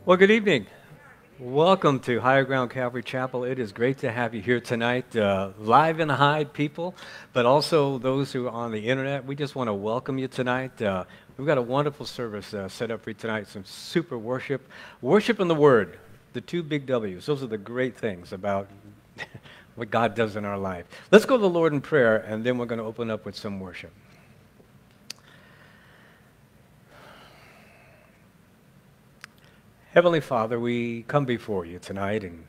Well, good evening. Welcome to Higher Ground Calvary Chapel. It is great to have you here tonight, live in the Hyde people, but also those who are on the internet. We just want to welcome you tonight. We've got a wonderful service set up for you tonight, some super worship. Worship and the Word, the two big W's. Those are the great things about what God does in our life. Let's go to the Lord in prayer, and then we're going to open up with some worship. Heavenly Father, we come before you tonight, and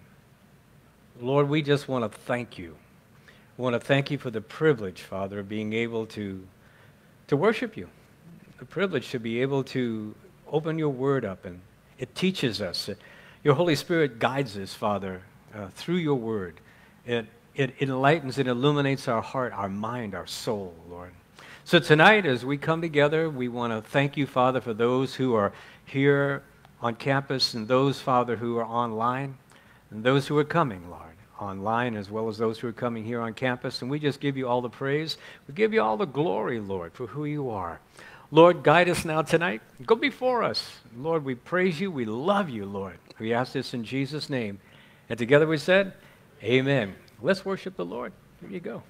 Lord, we just want to thank you. We want to thank you for the privilege, Father, of being able to worship you. The privilege to be able to open your word up, and it teaches us. Your Holy Spirit guides us, Father, through your word. It enlightens and illuminates our heart, our mind, our soul, Lord. So tonight, as we come together, we want to thank you, Father, for those who are here on campus, and those, Father, who are online, and those who are coming, Lord, online, as well as those who are coming here on campus. And we just give you all the praise. We give you all the glory, Lord, for who you are. Lord, guide us now tonight. Go before us. Lord, we praise you. We love you, Lord. We ask this in Jesus' name. And together we said, amen. Let's worship the Lord. Here you go.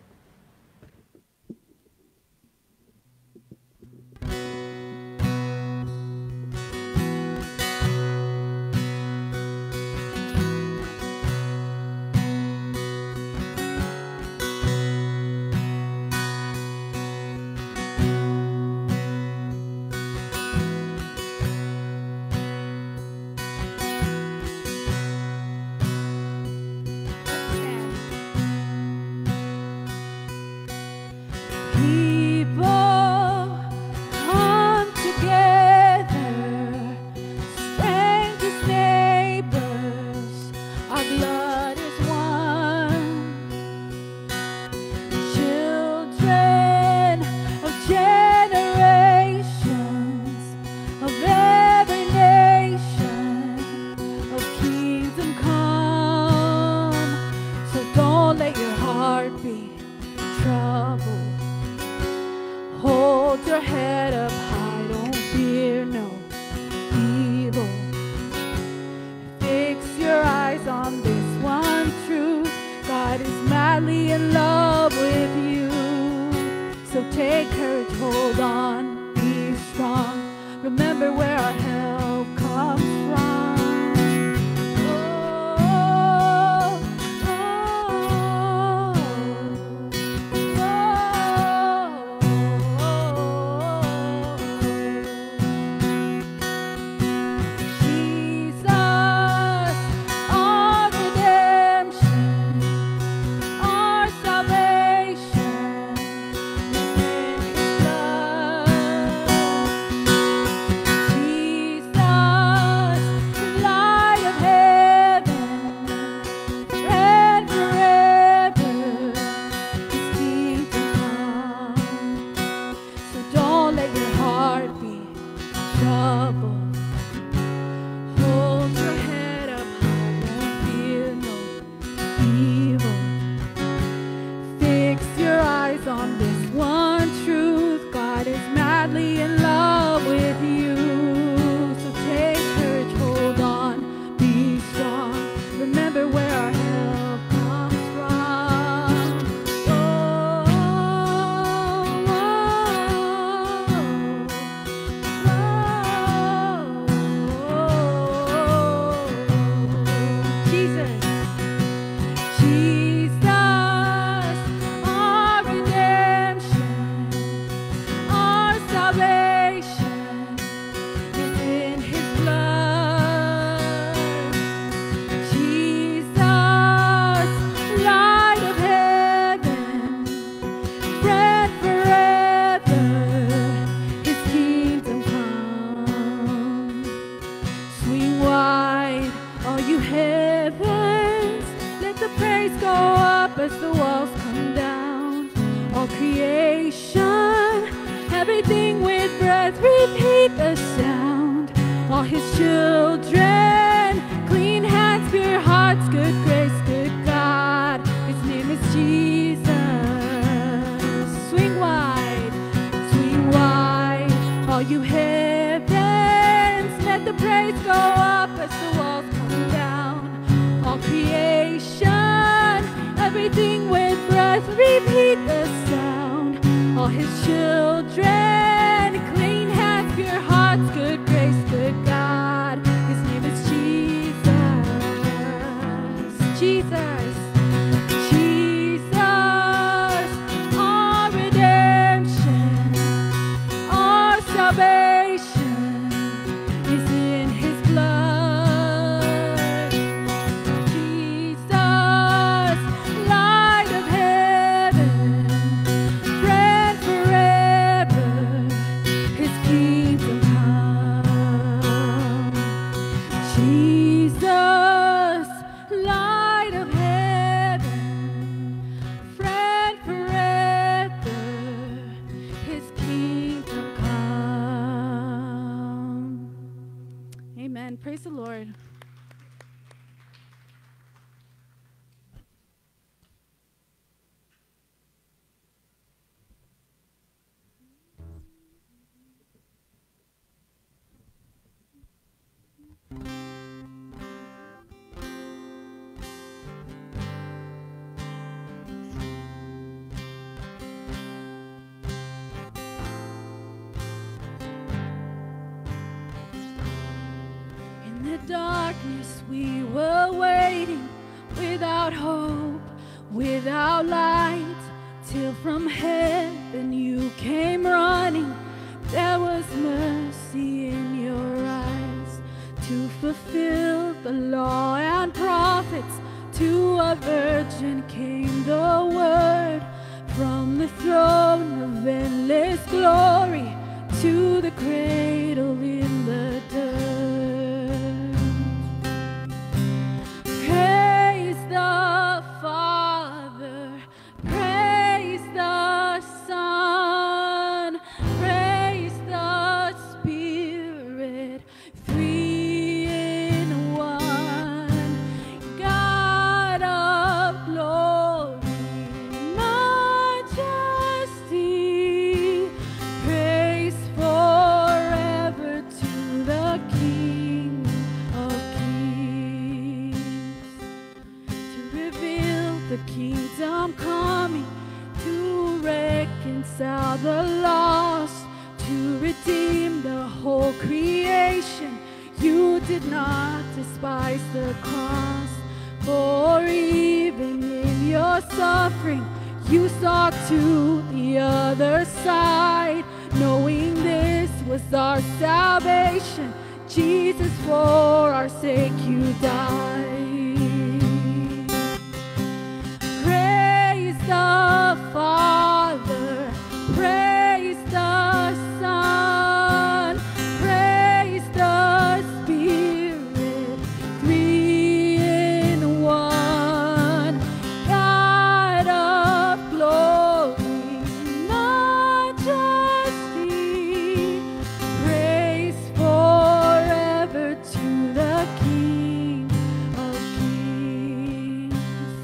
You heavens, let the praise go up as the walls come down. All creation, everything with breath, repeat the sound. All his children, clean hands, pure hearts, good grace, good God. His name is Jesus. Jesus. Jesus, our redemption, our salvation is in his blood. Jesus, light of heaven, friend forever, his kingdom come. Jesus, light of heaven, friend forever, his kingdom come. Amen. Praise the Lord. In the darkness we were waiting, without hope, without light, till from heaven you came running. There was mercy in your eyes to fulfill the law and prophets. To a virgin came the word, from the throne of endless glory to the cradle in the dirt. Praise the Father, praise the Son, praise the Spirit, three in one. God of glory, majesty, praise forever to the King of Kings. To reveal the kingdom coming, to reconcile the lost, to redeem the whole creation. You did not despise the cross, for even in your suffering you saw to the other side, knowing this was our salvation. Jesus, for our sake you died. Praise the Father, praise the Son, praise the Spirit, three in one. God of glory, majesty, praise forever to the King of Kings.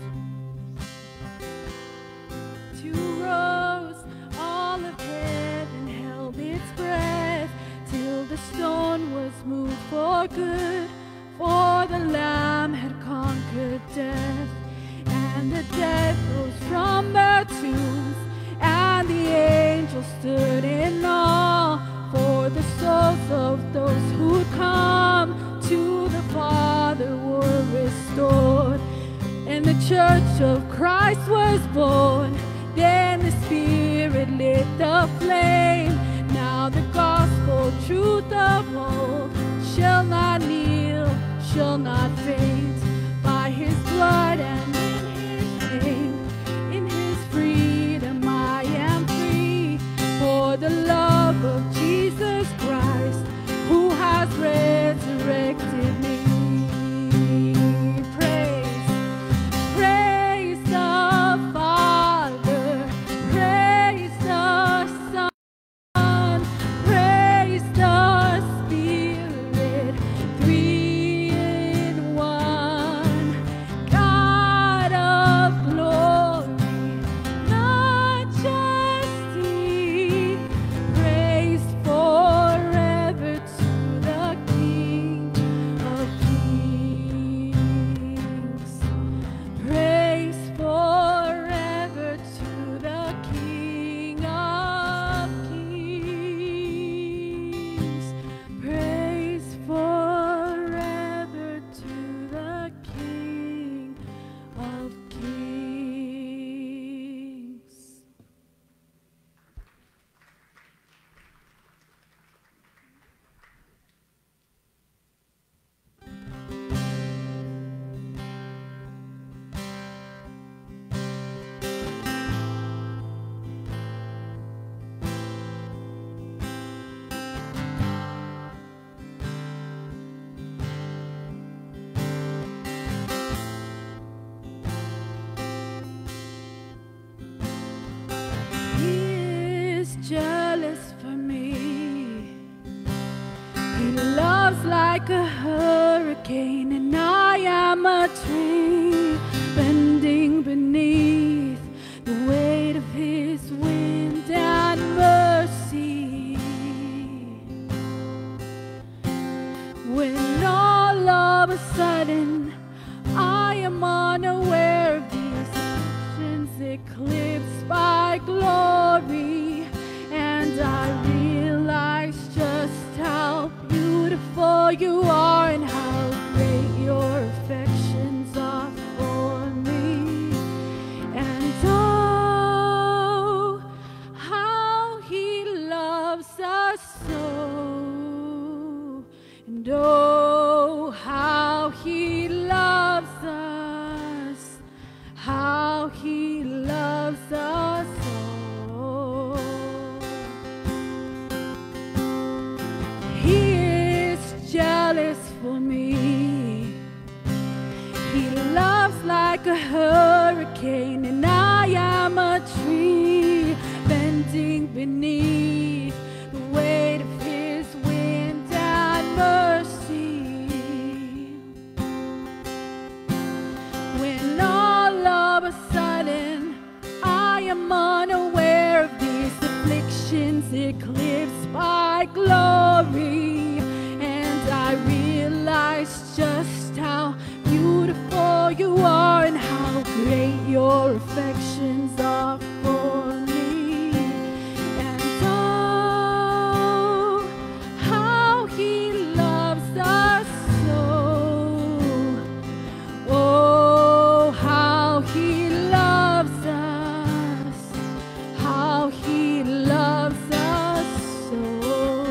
Two rose, all of heaven held its breath, till the stone was moved for good, for the Lamb had conquered death. And the dead rose from their tombs, and the angels stood in awe, for the souls of those who'd come to the Father were restored. And the church of Christ was born. Then the Spirit lit the flame. Now the gospel truth of old shall not kneel, shall not faint. By his blood and in his name, in his freedom I am free. For the love loves like a hurricane, and I am a tree bending beneath the weight of his wind and mercy. When all of a sudden I am unaware of these actions eclipsed by glory, and I realize just how beautiful you are and how great your affections are for me. And oh, how he loves us so. And oh, how he loves us. How he loves us so. He is jealous for me. He loves like a hurricane, and I am a tree bending beneath the weight of his wind and mercy. When all of a sudden I am unaware of these afflictions eclipsed by glory, and I realize just how beautiful you are and how great your affections are for me. And oh, how he loves us so. Oh, how he loves us. How he loves us so.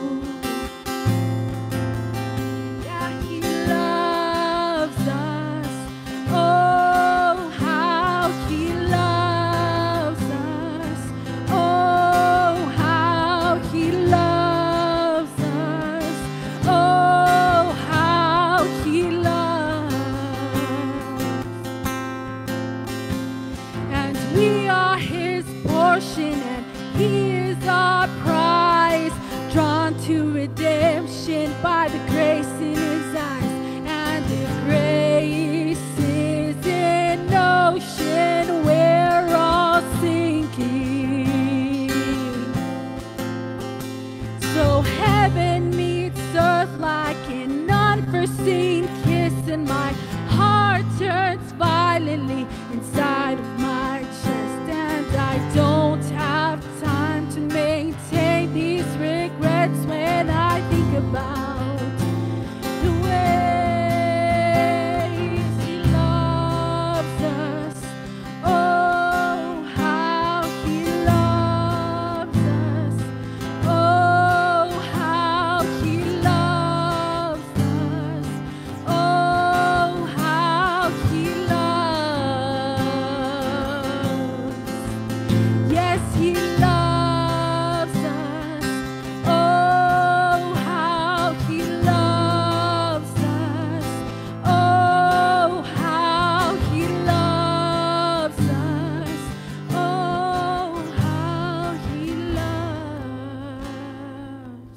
Yeah, he loves us. Oh, how he loves us. Oh, how he loves us. Oh, how he loves. And we are his portion, and he is our prize, drawn to redemption by the grace in his eyes. And if grace is an ocean, we're all sinking. So heaven meets earth like an unforeseen kiss, and my heart turns violently inside of my chest, and I don't have time to maintain these regrets when I think about the ways he loves us. Oh, how he loves us. Oh, how he loves us. Oh, how he loves. Yes, he loves us. Oh, how he loves us. Oh, how he loves us. Oh, how he loves.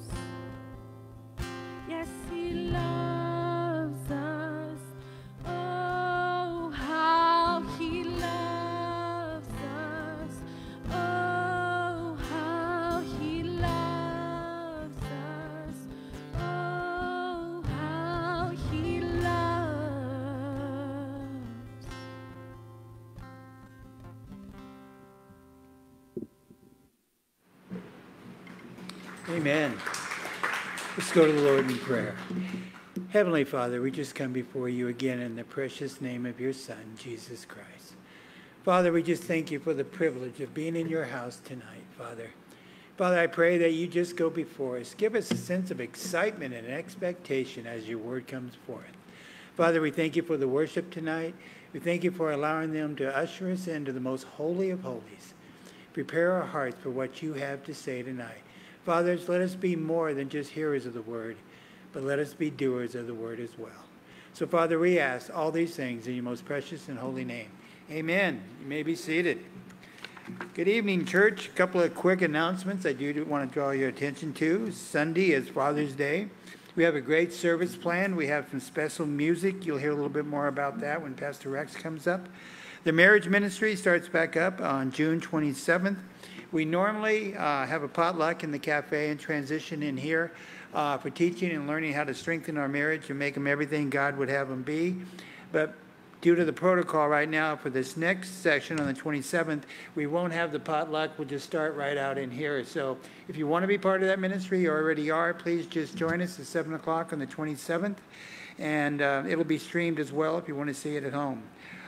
Yes, he loves us. Oh, how he loves us. Oh, how he loves us. Oh, how he loves. Amen. Let's go to the Lord in prayer. Heavenly Father, we just come before you again in the precious name of your Son, Jesus Christ. Father, we just thank you for the privilege of being in your house tonight, Father. Father, I pray that you just go before us. Give us a sense of excitement and expectation as your word comes forth. Father, we thank you for the worship tonight. We thank you for allowing them to usher us into the most holy of holies. Prepare our hearts for what you have to say tonight. Fathers, let us be more than just hearers of the word, but let us be doers of the word as well. So, Father, we ask all these things in your most precious and holy name. Amen. You may be seated. Good evening, church. A couple of quick announcements I do want to draw your attention to. Sunday is Father's Day. We have a great service planned. We have some special music. You'll hear a little bit more about that when Pastor Rex comes up. The marriage ministry starts back up on June 27th. We normally have a potluck in the cafe and transition in here for teaching and learning how to strengthen our marriage and make them everything God would have them be. But due to the protocol right now for this next session on the 27th, we won't have the potluck. We'll just start right out in here. So if you want to be part of that ministry, you already are, please just join us at 7 o'clock on the 27th. And it'll be streamed as well if you want to see it at home.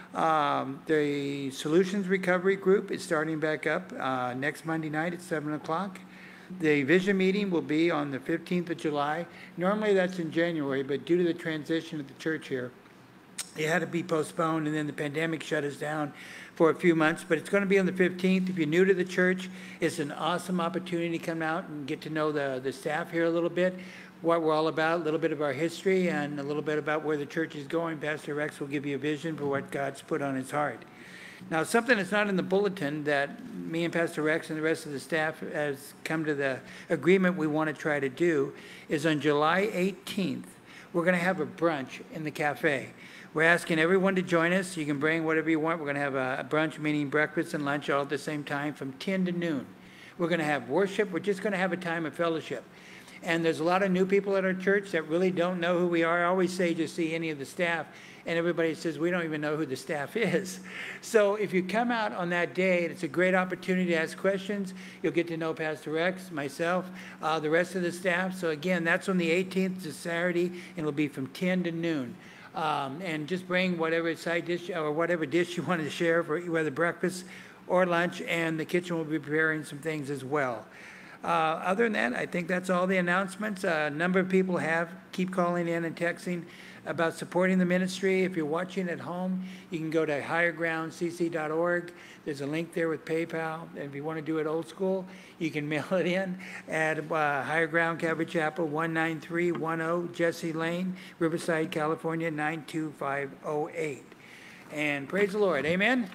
The Solutions Recovery Group is starting back up next Monday night at 7 o'clock. The vision meeting will be on the 15th of July. Normally that's in January, but due to the transition of the church here, it had to be postponed, and then the pandemic shut us down for a few months. But it's going to be on the 15th. If you're new to the church, it's an awesome opportunity to come out and get to know the staff here a little bit, what we're all about, a little bit of our history, and a little bit about where the church is going. Pastor Rex will give you a vision for what God's put on his heart. Now, something that's not in the bulletin that me and Pastor Rex and the rest of the staff has come to the agreement we want to try to do is on July 18th, we're going to have a brunch in the cafe. We're asking everyone to join us. You can bring whatever you want. We're going to have a brunch, meaning breakfast and lunch all at the same time from 10 to noon. We're going to have worship. We're just going to have a time of fellowship. And there's a lot of new people at our church that really don't know who we are. I always say to see any of the staff, and everybody says, we don't even know who the staff is. So if you come out on that day, it's a great opportunity to ask questions. You'll get to know Pastor Rex, myself, the rest of the staff. So again, that's on the 18th, it's a Saturday, and it'll be from 10 to noon. And just bring whatever side dish or whatever dish you want to share for whether breakfast or lunch, and the kitchen will be preparing some things as well. Other than that, I think that's all the announcements. A number of people keep calling in and texting about supporting the ministry. If you're watching at home, you can go to highergroundcc.org. There's a link there with PayPal. And if you want to do it old school, you can mail it in at Higher Ground Calvary Chapel, 19310 Jesse Lane, Riverside, California, 92508. And praise the Lord. Amen.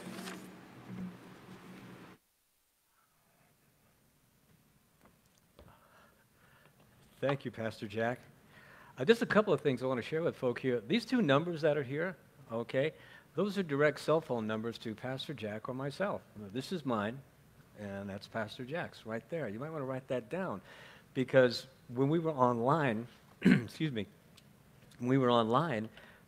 Thank you, Pastor Jack. Just a couple of things I want to share with folk here. These two numbers that are here, okay, those are direct cell phone numbers to Pastor Jack or myself. This is mine, and that's Pastor Jack's right there. You might want to write that down, because when we were online, excuse me, when we were online,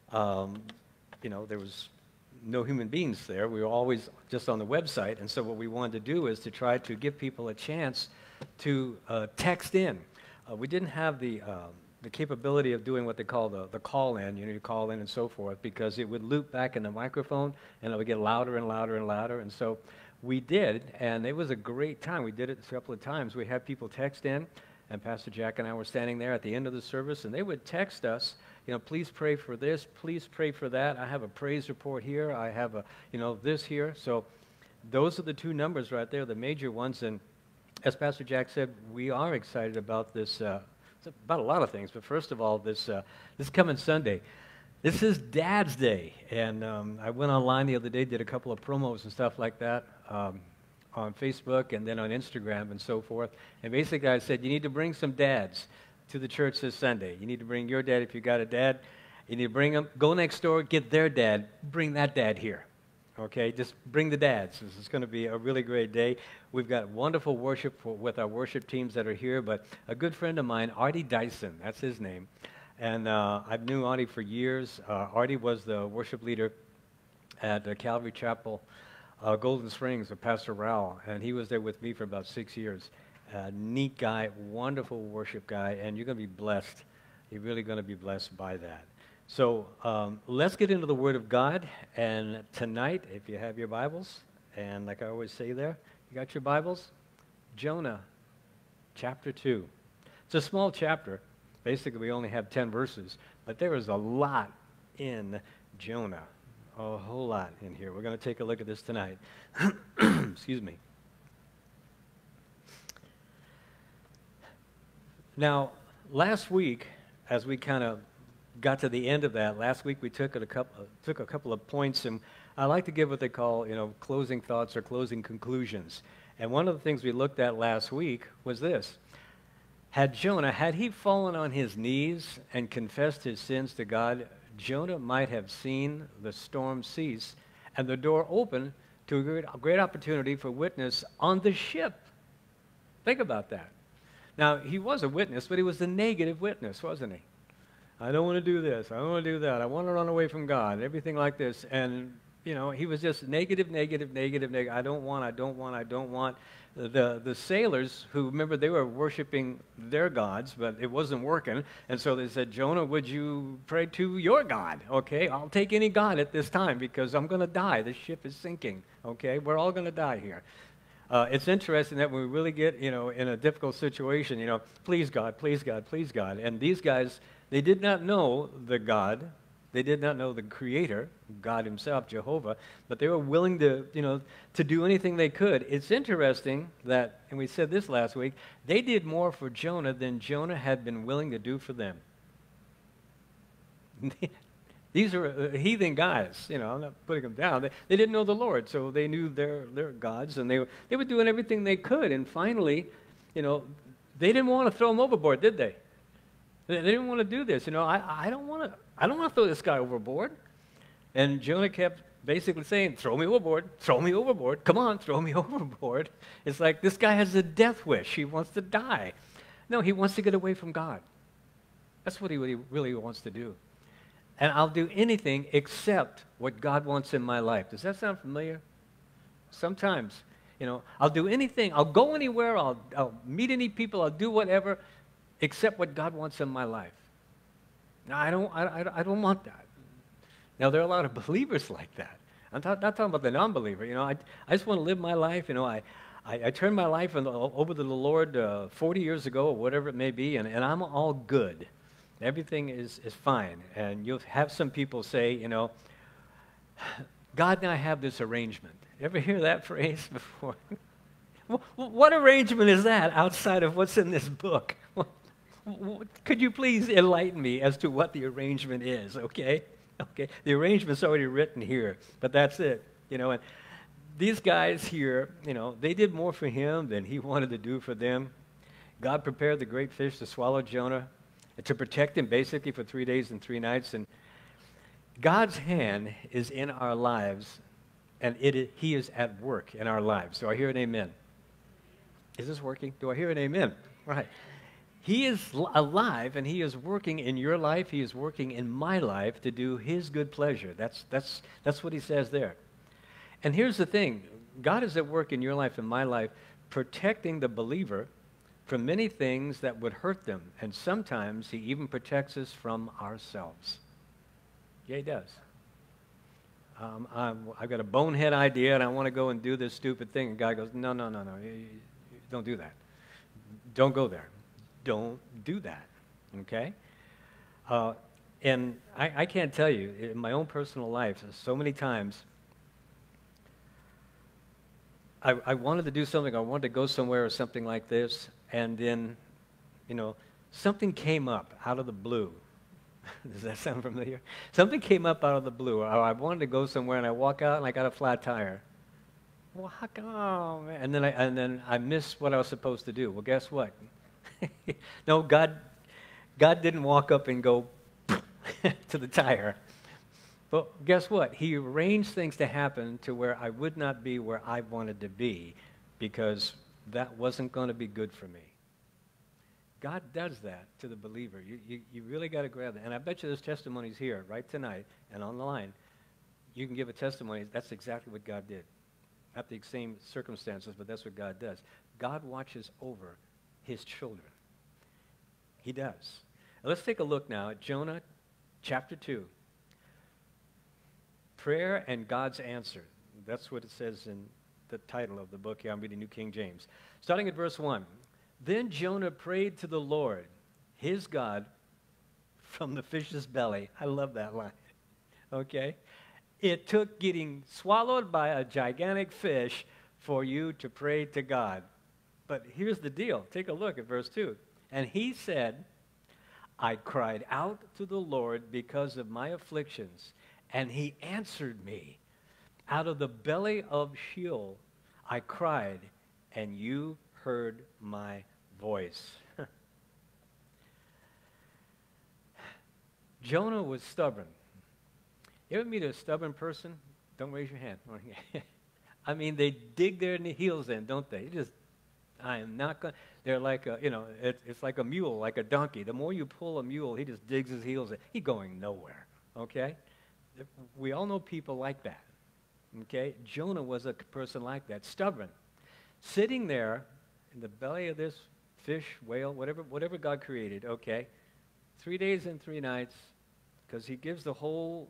there was no human beings there. We were always just on the website, and so what we wanted to do is to try to give people a chance to text in. We didn't have the capability of doing what they call the call-in, you call in and so forth, because it would loop back in the microphone, and it would get louder and louder and louder. And so we did, and it was a great time. We did it a couple of times. We had people text in, and Pastor Jack and I were standing there at the end of the service, and they would text us, please pray for this, please pray for that. I have a praise report here. I have this here. So those are the two numbers right there, the major ones. And as Pastor Jack said, we are excited about this. It's about a lot of things, but first of all, this coming Sunday, this is Dad's Day, and I went online the other day, did a couple of promos and stuff like that on Facebook and then on Instagram and so forth, and basically I said, you need to bring some dads to the church this Sunday. You need to bring your dad if you got a dad. You need to bring them, go next door, get their dad, bring that dad here. Okay, just bring the dads. This is going to be a really great day. We've got wonderful worship with our worship teams that are here, but a good friend of mine, Artie Dyson, that's his name, and I've known Artie for years. Artie was the worship leader at Calvary Chapel, Golden Springs, with Pastor Rowell, and he was there with me for about 6 years. Neat guy, wonderful worship guy, and you're going to be blessed. You're really going to be blessed by that. So let's get into the Word of God, and tonight, if you have your Bibles, and like I always say there, you got your Bibles? Jonah, chapter 2. It's a small chapter. Basically, we only have 10 verses, but there is a lot in Jonah, a whole lot in here. We're going to take a look at this tonight. Excuse me. Now, last week, as we kind of got to the end of that. Last week we took a couple of points, and I like to give what they call, closing thoughts or closing conclusions. And one of the things we looked at last week was this. Had he fallen on his knees and confessed his sins to God, Jonah might have seen the storm cease and the door open to a great opportunity for witness on the ship. Think about that. Now, he was a witness, but he was the negative witness, wasn't he? I don't want to do this. I don't want to do that. I want to run away from God, everything like this. And, he was just negative. I don't want. The sailors, who, remember, they were worshiping their gods, but it wasn't working. And so they said, Jonah, would you pray to your God? Okay, I'll take any God at this time because I'm going to die. The ship is sinking. Okay, we're all going to die here. It's interesting that when we really get, in a difficult situation, please God, please God, please God. And these guys, they did not know the God. They did not know the Creator, God himself, Jehovah, but they were willing to, to do anything they could. It's interesting that, and we said this last week, they did more for Jonah than Jonah had been willing to do for them. These are heathen guys, I'm not putting them down. They didn't know the Lord, so they knew their gods, and they were doing everything they could. And finally, they didn't want to throw him overboard, did they? They didn't want to do this. I don't want to throw this guy overboard. And Jonah kept basically saying, throw me overboard, come on, throw me overboard. It's like this guy has a death wish. He wants to die. No, he wants to get away from God. That's what he really wants to do. And I'll do anything except what God wants in my life. Does that sound familiar? Sometimes, I'll do anything. I'll go anywhere. I'll meet any people. I'll do whatever except what God wants in my life. Now, I don't want that. Now, there are a lot of believers like that. I'm not talking about the non-believer. I just want to live my life. I turned my life over to the Lord 40 years ago or whatever it may be, and I'm all good. Everything is fine. And you'll have some people say, God and I have this arrangement. Ever hear that phrase before? What arrangement is that outside of what's in this book? Could you please enlighten me as to what the arrangement is, okay? Okay, the arrangement's already written here, but that's it, And these guys here, they did more for him than he wanted to do for them. God prepared the great fish to swallow Jonah, to protect him basically for 3 days and 3 nights. And God's hand is in our lives, and he is at work in our lives. Do I hear an amen? Is this working? Do I hear an amen? Right. He is alive, and he is working in your life. He is working in my life to do his good pleasure. That's what he says there. And here's the thing. God is at work in your life and my life, protecting the believer from many things that would hurt them. And sometimes he even protects us from ourselves. Yeah, he does. I've got a bonehead idea, and I want to go and do this stupid thing. And God goes, no, don't do that. Don't go there. Don't do that, okay? And I can't tell you, in my own personal life, so many times, I wanted to do something, I wanted to go somewhere or something like this, and then, something came up out of the blue. Does that sound familiar? Something came up out of the blue. Or I wanted to go somewhere, and I walk out, and I got a flat tire. Well, how come? Oh, man. And then I missed what I was supposed to do. Well, guess what? No, God didn't walk up and go to the tire. But guess what? He arranged things to happen to where I would not be where I wanted to be because that wasn't going to be good for me. God does that to the believer. You really got to grab that. And I bet you there's testimonies here right tonight and on the line. You can give a testimony. That's exactly what God did. Not the same circumstances, but that's what God does. God watches over his children. He does. Now, let's take a look now at Jonah chapter 2. Prayer and God's answer. That's what it says in the title of the book here. I'm reading New King James. Starting at verse 1. Then Jonah prayed to the Lord, his God, from the fish's belly. I love that line. Okay? It took getting swallowed by a gigantic fish for you to pray to God. But here's the deal. Take a look at verse 2. And he said, I cried out to the Lord because of my afflictions, and he answered me. Out of the belly of Sheol I cried, and you heard my voice. Jonah was stubborn. You ever meet a stubborn person? Don't raise your hand. I mean, they dig their heels in, don't they? I am not going. They're like it's like a mule, like a donkey. The more you pull a mule, he just digs his heels in. He's going nowhere. Okay, we all know people like that. Okay, Jonah was a person like that, stubborn, sitting there in the belly of this fish, whale, whatever God created. Okay, 3 days and 3 nights, because he gives the whole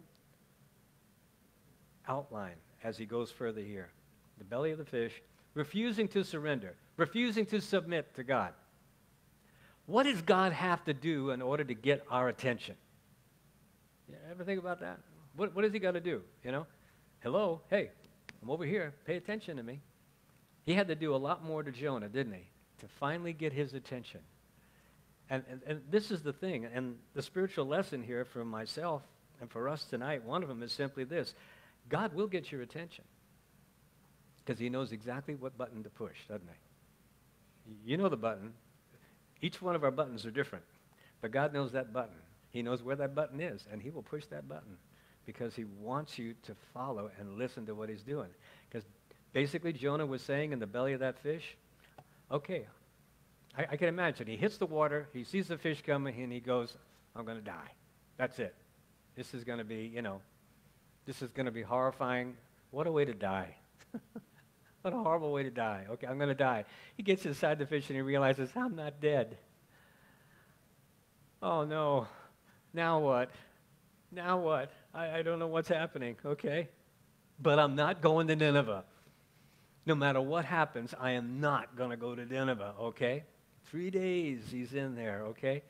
outline as he goes further here. The belly of the fish, refusing to surrender, refusing to submit to God. What does God have to do in order to get our attention? You ever think about that? What does he got to do? Hello, hey, I'm over here. Pay attention to me. He had to do a lot more to Jonah, didn't he, to finally get his attention. And this is the thing, and the spiritual lesson here for myself and for us tonight, one of them is simply this. God will get your attention because he knows exactly what button to push, doesn't he? You know the button. Each one of our buttons are different, but God knows that button. He knows where that button is, and he will push that button because he wants you to follow and listen to what he's doing. Because basically Jonah was saying in the belly of that fish, okay, I can imagine. He hits the water, he sees the fish coming, and he goes, I'm going to die. That's it. This is going to be, this is going to be horrifying. What a way to die. What a horrible way to die. Okay, I'm going to die. He gets inside the fish and he realizes, I'm not dead. Oh, no. Now what? Now what? I don't know what's happening, okay? But I'm not going to Nineveh. No matter what happens, I am not going to go to Nineveh, okay? 3 days he's in there, okay?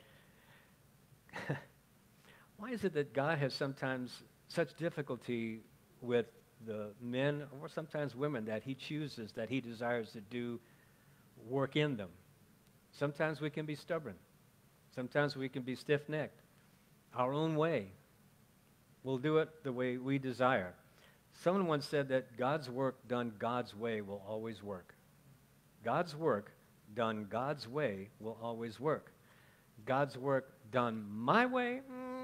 Why is it that God has sometimes such difficulty with the men or sometimes women that he chooses, that he desires to do work in them? Sometimes we can be stubborn. Sometimes we can be stiff-necked. Our own way. We'll do it the way we desire. Someone once said that God's work done God's way will always work. God's work done God's way will always work. God's work done my way,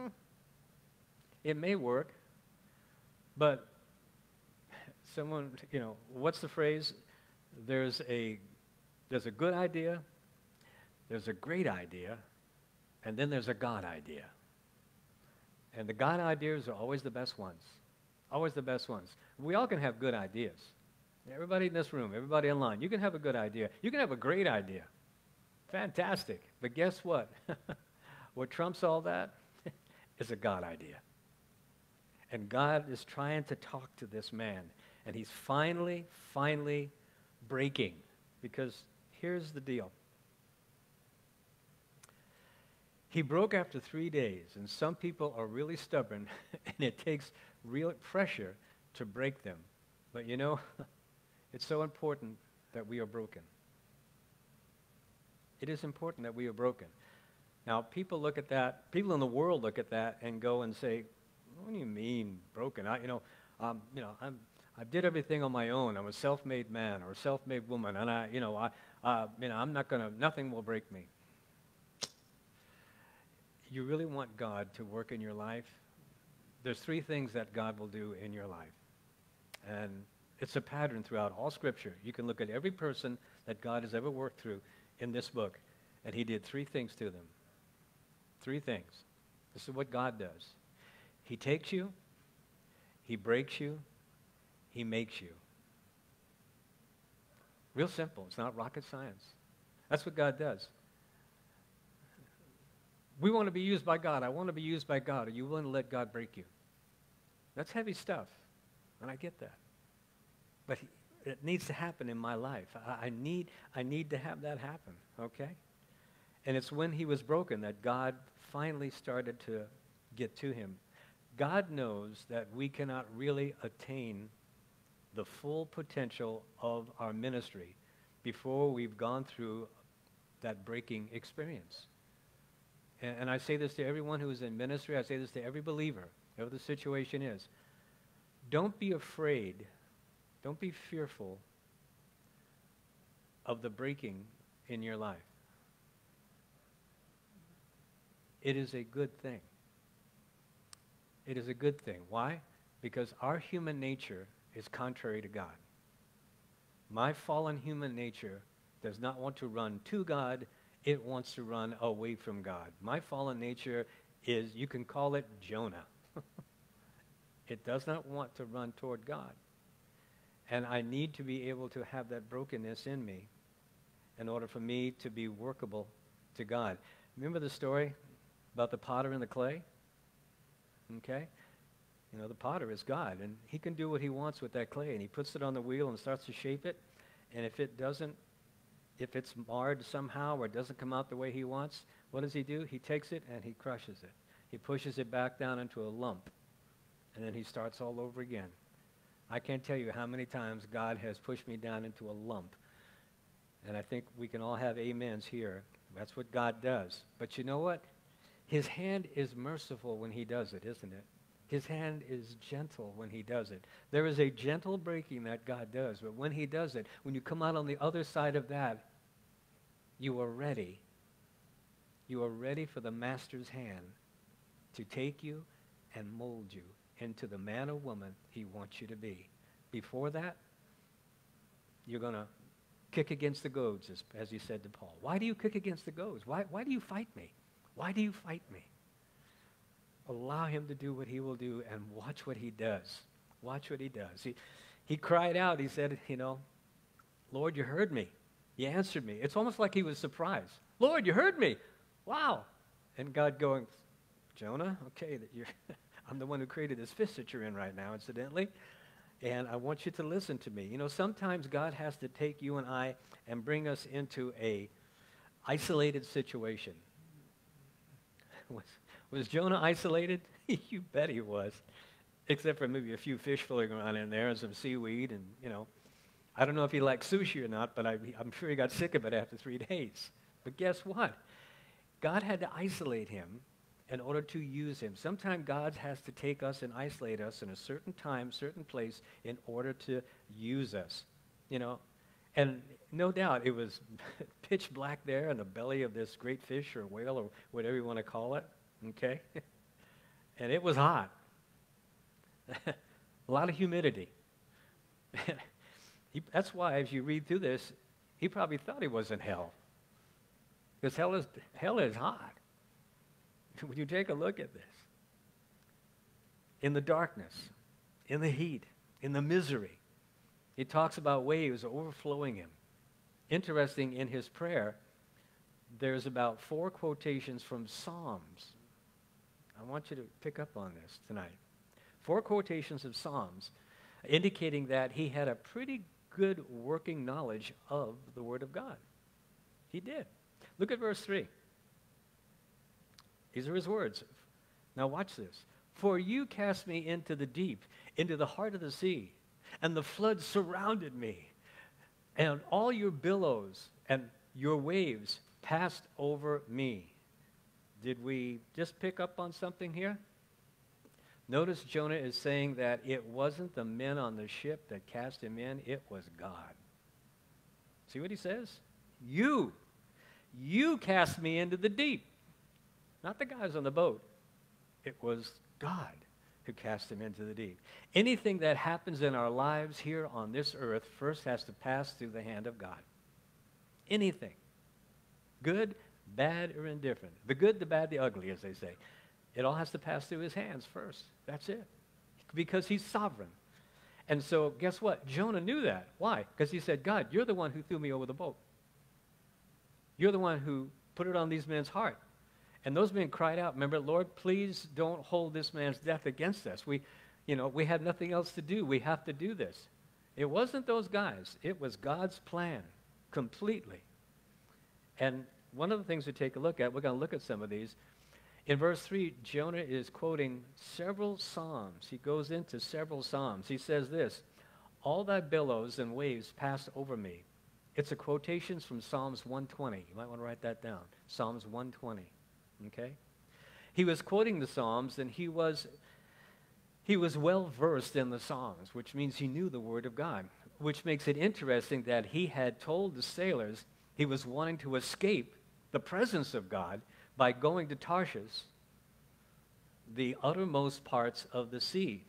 it may work, but someone, what's the phrase? There's a good idea, there's a great idea, and then there's a God idea. And the God ideas are always the best ones. Always the best ones. We all can have good ideas. Everybody in this room, everybody online, you can have a good idea. You can have a great idea. Fantastic. But guess what? What trumps all that is a God idea. And God is trying to talk to this man. And he's finally breaking. Because here's the deal. He broke after 3 days, and some people are really stubborn, and it takes real pressure to break them. But it's so important that we are broken. It is important that we are broken. Now, people look at that, people in the world look at that and go and say, what do you mean broken? I did everything on my own. I'm a self-made man or a self-made woman, and I'm not going to, nothing will break me. You really want God to work in your life? There's 3 things that God will do in your life. And it's a pattern throughout all Scripture. You can look at every person that God has ever worked through in this book, and he did 3 things to them. 3 things. This is what God does. He takes you, he breaks you, he makes you. Real simple. It's not rocket science. That's what God does. We want to be used by God. I want to be used by God. Are you willing to let God break you? That's heavy stuff, and I get that. But it needs to happen in my life. I need to have that happen, okay? And it's when he was broken that God finally started to get to him. God knows that we cannot really attain the full potential of our ministry before we've gone through that breaking experience. And I say this to everyone who is in ministry. I say this to every believer, whatever the situation is. Don't be afraid. Don't be fearful of the breaking in your life. It is a good thing. It is a good thing. Why? Because our human nature is contrary to God. My fallen human nature does not want to run to God. It wants to run away from God. My fallen nature is, you can call it Jonah. It does not want to run toward God. And I need to be able to have that brokenness in me in order for me to be workable to God. Remember the story about the potter and the clay? Okay? You know, the potter is God, and he can do what he wants with that clay, and he puts it on the wheel and starts to shape it, and if it's marred somehow or doesn't come out the way he wants, what does he do? He takes it and he crushes it. He pushes it back down into a lump, and then he starts all over again. I can't tell you how many times God has pushed me down into a lump, and I think we can all have amens here. That's what God does. But you know what? His hand is merciful when he does it, isn't it? His hand is gentle when he does it. There is a gentle breaking that God does, but when he does it, when you come out on the other side of that, you are ready. You are ready for the master's hand to take you and mold you into the man or woman he wants you to be. Before that, you're going to kick against the goads, as he said to Paul. Why do you kick against the goads? Why do you fight me? Why do you fight me? Allow him to do what he will do and watch what he does. Watch what he does. He cried out. He said, Lord, you heard me. You answered me. It's almost like he was surprised. Lord, you heard me. Wow. And God going, Jonah, okay, I'm the one who created this fist that you're in right now, incidentally, and I want you to listen to me. Sometimes God has to take you and I and bring us into a isolated situation. Was Jonah isolated? You bet he was. Except for maybe a few fish floating around in there and some seaweed and, I don't know if he liked sushi or not, but I'm sure he got sick of it after 3 days. But guess what? God had to isolate him in order to use him. Sometimes God has to take us and isolate us in a certain time, certain place in order to use us, And no doubt it was pitch black there in the belly of this great fish or whale or whatever you want to call it, okay? And it was hot. A lot of humidity. That's why, as you read through this, he probably thought he was in hell. Because hell is hot. When you take a look at this, in the darkness, in the heat, in the misery, he talks about waves overflowing him. Interesting, in his prayer, there's about 4 quotations from Psalms. I want you to pick up on this tonight. 4 quotations of Psalms indicating that he had a pretty good working knowledge of the Word of God. He did. Look at verse 3. These are his words. Now watch this. For you cast me into the deep, into the heart of the sea, and the flood surrounded me, and all your billows and your waves passed over me. Did we just pick up on something here? Notice Jonah is saying that it wasn't the men on the ship that cast him in, it was God. See what he says? You cast me into the deep. Not the guys on the boat. It was God who cast him into the deep. Anything that happens in our lives here on this earth first has to pass through the hand of God. Anything. Good, bad, or indifferent. The good, the bad, the ugly, as they say. It all has to pass through his hands first. That's it. Because he's sovereign. And so guess what? Jonah knew that. Why? Because he said, God, you're the one who threw me over the boat. You're the one who put it on these men's heart. And those men cried out, remember, Lord, please don't hold this man's death against us. We had nothing else to do. We have to do this. It wasn't those guys. It was God's plan completely. And one of the things to take a look at, we're going to look at some of these. In verse 3, Jonah is quoting several psalms. He goes into several psalms. He says this, all thy billows and waves passed over me. It's a quotation from Psalms 120. You might want to write that down. Psalms 120. Okay? He was quoting the Psalms, and he was well versed in the Psalms, which means he knew the Word of God, which makes it interesting that he had told the sailors he was wanting to escape the presence of God by going to Tarshish, the uttermost parts of the sea.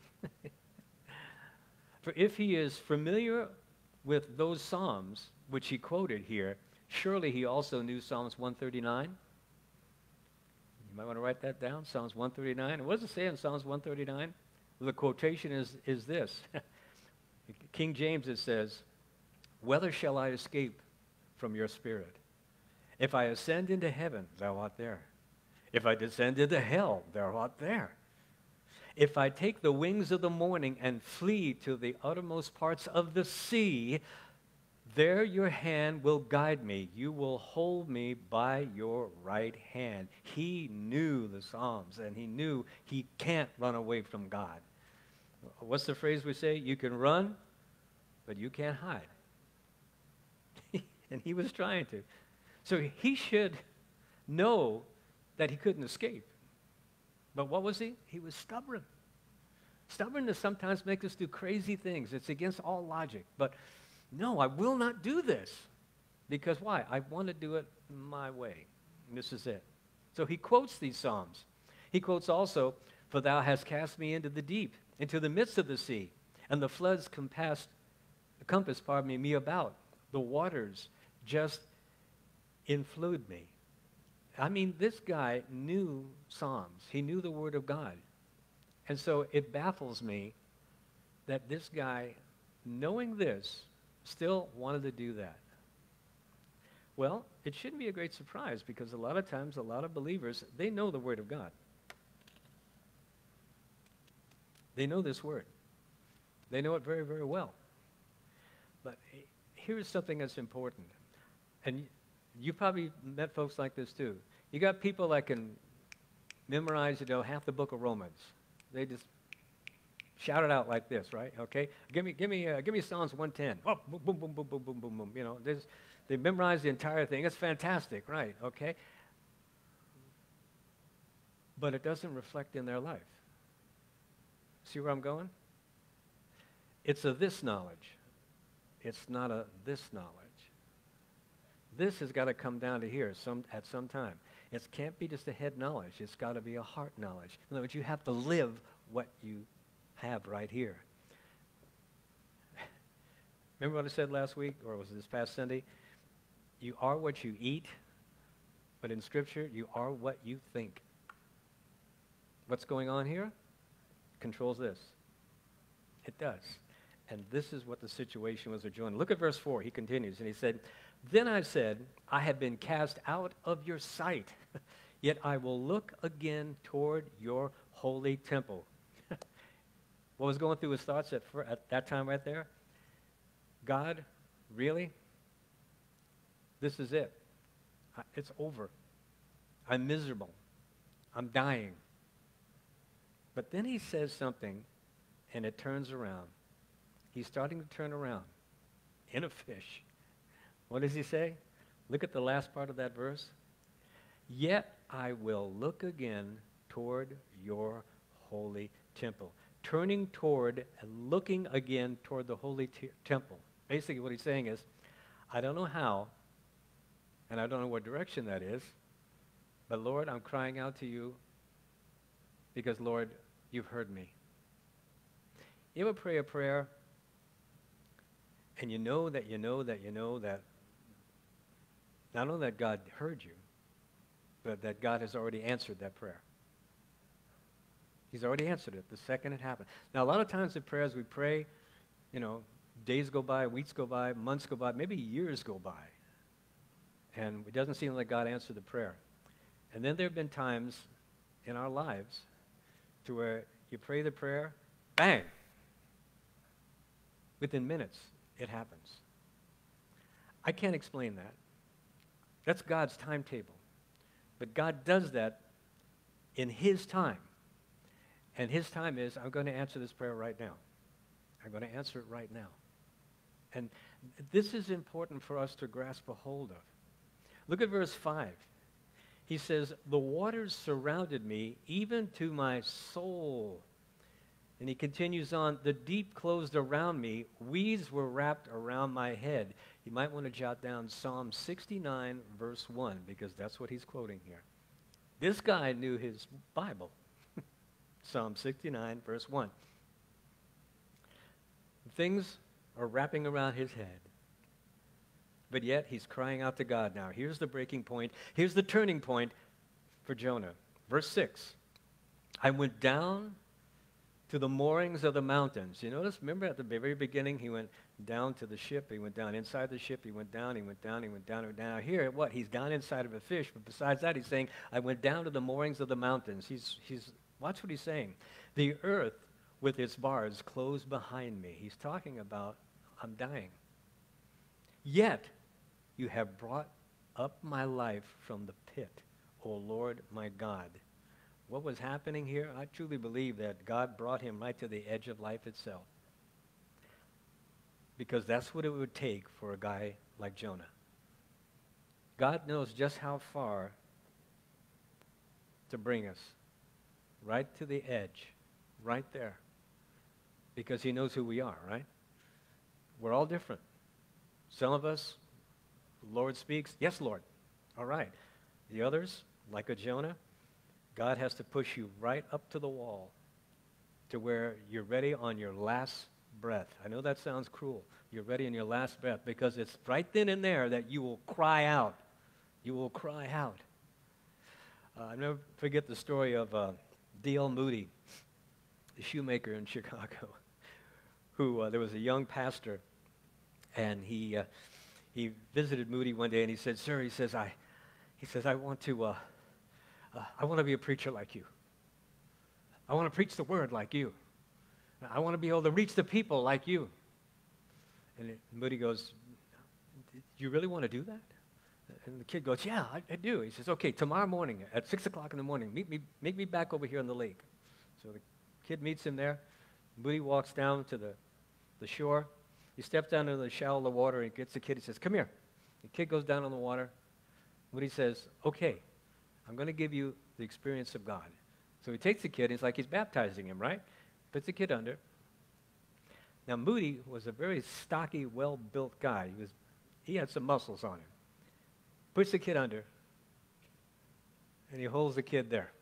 For if he is familiar with those Psalms, which he quoted here, surely he also knew Psalms 139. You might want to write that down, Psalms 139. And what does it say in Psalms 139? Well, the quotation is this. King James, it says, "Whether shall I escape from your spirit? If I ascend into heaven, thou art there. If I descend into hell, thou art there. If I take the wings of the morning and flee to the uttermost parts of the sea, there your hand will guide me. You will hold me by your right hand." He knew the Psalms, and he knew he can't run away from God. What's the phrase we say? You can run, but you can't hide. And he was trying to. So he should know that he couldn't escape. But what was he? He was stubborn. Stubbornness sometimes makes us do crazy things. It's against all logic. But no, I will not do this. Because why? I want to do it my way. And this is it. So he quotes these Psalms. He quotes also, "For thou hast cast me into the deep, into the midst of the sea, and the floods compass me about. The waters just influed me." I mean, this guy knew Psalms. He knew the Word of God. And so it baffles me that this guy, knowing this, still wanted to do that. Well, it shouldn't be a great surprise because a lot of times, a lot of believers, they know the Word of God. They know this Word. They know it very, very well. But here's something that's important. And you probably met folks like this too. You got people that can memorize, half the book of Romans. They just shout it out like this, right? Okay, give me Psalms 110. Oh, boom, boom, boom, boom, boom, boom, boom, boom. They memorize the entire thing. It's fantastic, right? Okay, but it doesn't reflect in their life. See where I'm going? It's a this knowledge. It's not a this knowledge. This has got to come down to here at some time. It can't be just a head knowledge. It's got to be a heart knowledge. In other words, you have to live what you have right here. Remember what I said last week, or was it this past Sunday? You are what you eat, but in Scripture, you are what you think. What's going on here? Controls this. It does. And this is what the situation was with Jonah. Look at verse 4. He continues, and he said, "Then I said, I have been cast out of your sight, yet I will look again toward your holy temple." What was going through his thoughts at that time right there? God, really? This is it. It's over. I'm miserable. I'm dying. But then he says something, and it turns around. He's starting to turn around in a fish. What does he say? Look at the last part of that verse. "Yet I will look again toward your holy temple." Turning toward and looking again toward the holy temple. Basically what he's saying is, I don't know how, and I don't know what direction that is, but Lord, I'm crying out to you because, Lord, you've heard me. You ever pray a prayer and you know that not only that God heard you, but that God has already answered that prayer. He's already answered it the second it happened. Now, a lot of times the prayers we pray, days go by, weeks go by, months go by, maybe years go by. And it doesn't seem like God answered the prayer. And then there have been times in our lives to where you pray the prayer, bang! Within minutes, it happens. I can't explain that. That's God's timetable. But God does that in His time. And His time is, I'm going to answer this prayer right now. I'm going to answer it right now. And this is important for us to grasp a hold of. Look at verse 5. He says, the waters surrounded me, even to my soul. And he continues on, the deep closed around me, weeds were wrapped around my head. You might want to jot down Psalm 69, verse 1, because that's what he's quoting here. This guy knew his Bible. Psalm 69, verse 1. Things are wrapping around his head. But yet he's crying out to God now. Here's the breaking point. Here's the turning point for Jonah. Verse 6. I went down to the moorings of the mountains. You notice, remember at the very beginning, he went down to the ship, he went down inside the ship, he went down, he went down, he went down, he went down. Now here, what? He's down inside of a fish, but besides that, he's saying, I went down to the moorings of the mountains. Watch what he's saying. The earth with its bars closed behind me. He's talking about, I'm dying. Yet, you have brought up my life from the pit, O Lord my God. What was happening here? I truly believe that God brought him right to the edge of life itself. Because that's what it would take for a guy like Jonah. God knows just how far to bring us. Right to the edge. Right there. Because he knows who we are, right? We're all different. Some of us, the Lord speaks, yes, Lord. All right. The others, like a Jonah, God has to push you right up to the wall to where you're ready on your last breath. I know that sounds cruel. You're ready on your last breath because it's right then and there that you will cry out. You will cry out. I'll never forget the story of D.L. Moody, the shoemaker in Chicago, who there was a young pastor, and he visited Moody one day, and he said, "Sir," he says, I want to be a preacher like you. I want to preach the word like you. I want to be able to reach the people like you." And Moody goes, "Do you really want to do that?" And the kid goes, "Yeah, I do." He says, "Okay, tomorrow morning at 6 o'clock in the morning, meet me back over here on the lake." So the kid meets him there. Moody walks down to the shore. He steps down into the shallow of the water and gets the kid. He says, "Come here." The kid goes down on the water. Moody says, "Okay, I'm going to give you the experience of God." So he takes the kid, and it's like he's baptizing him, right? Puts the kid under. Now, Moody was a very stocky, well-built guy. He had some muscles on him. Puts the kid under, and he holds the kid there.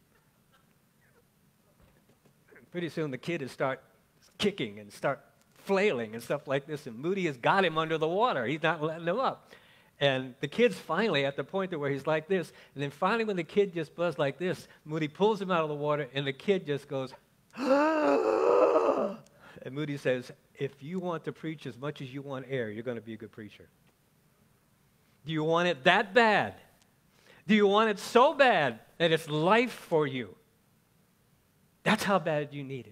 Pretty soon, the kid is start kicking and start flailing and stuff like this, and Moody has got him under the water. He's not letting him up. And the kid's finally at the point where he's like this, and then finally when the kid just buzzed like this, Moody pulls him out of the water, and the kid just goes, and Moody says, "If you want to preach as much as you want air, you're going to be a good preacher." Do you want it that bad? Do you want it so bad that it's life for you? That's how bad you need it.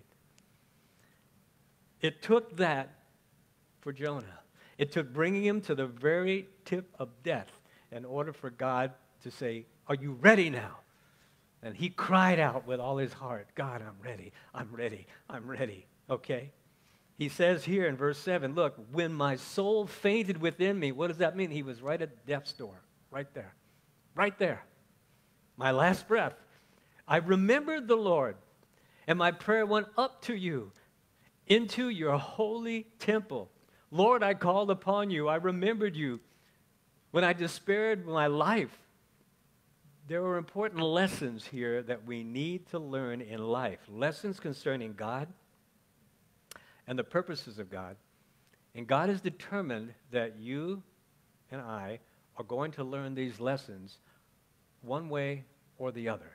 It took that for Jonah. It took bringing him to the very tip of death in order for God to say, "Are you ready now?" And he cried out with all his heart, "God, I'm ready, I'm ready, I'm ready." Okay? He says here in verse 7, look, when my soul fainted within me, what does that mean? He was right at death's door, right there, right there. My last breath. I remembered the Lord, and my prayer went up to you into your holy temple. Lord, I called upon you. I remembered you. When I despaired my life, there are important lessons here that we need to learn in life. Lessons concerning God and the purposes of God. And God is determined that you and I are going to learn these lessons one way or the other.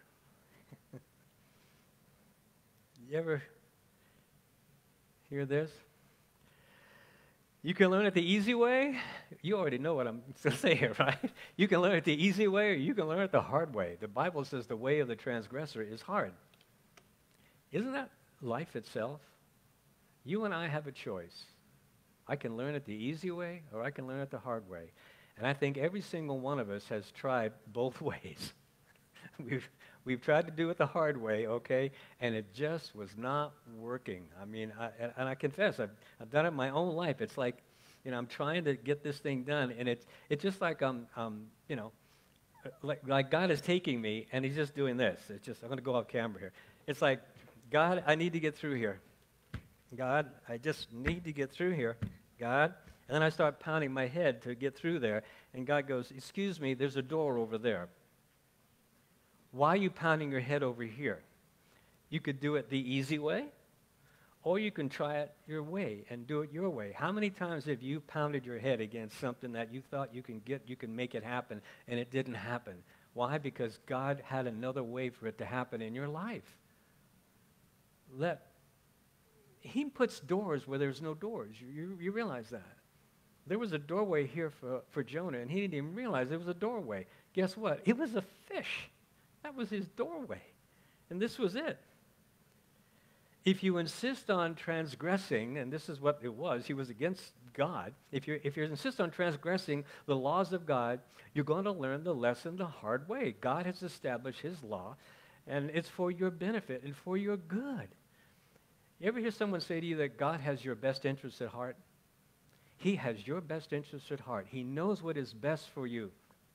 You ever hear this? You can learn it the easy way. You already know what I'm going to say here, right? You can learn it the easy way, or you can learn it the hard way. The Bible says the way of the transgressor is hard. Isn't that life itself? You and I have a choice. I can learn it the easy way, or I can learn it the hard way. And I think every single one of us has tried both ways. We've tried to do it the hard way, okay, and it just was not working. I mean, I confess, I've done it in my own life. It's like, I'm trying to get this thing done, and it's just like like God is taking me, and he's just doing this. It's just, I'm going to go off camera here. It's like, God, I need to get through here. God, I just need to get through here. God. And then I start pounding my head to get through there. And God goes, excuse me, there's a door over there. Why are you pounding your head over here? You could do it the easy way, or you can try it your way and do it your way. How many times have you pounded your head against something that you thought you can make it happen, and it didn't happen? Why? Because God had another way for it to happen in your life. He puts doors where there's no doors. You realize that. There was a doorway here for Jonah, and he didn't even realize there was a doorway. Guess what? It was a fish. That was his doorway. And this was it. If you insist on transgressing, and this is what it was, he was against God. If you insist on transgressing the laws of God, you're going to learn the lesson the hard way. God has established his law, and it's for your benefit and for your good. You ever hear someone say to you that God has your best interests at heart? He has your best interests at heart. He knows what is best for you.